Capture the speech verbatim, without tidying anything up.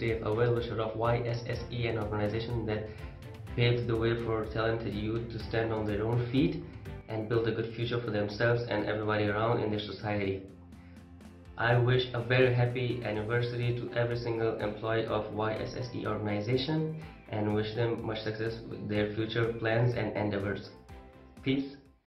Dave, a well-wisher of Y S S E, an organization that paves the way for talented youth to stand on their own feet and build a good future for themselves and everybody around in their society. I wish a very happy anniversary to every single employee of Y S S E organization and wish them much success with their future plans and endeavors. Peace.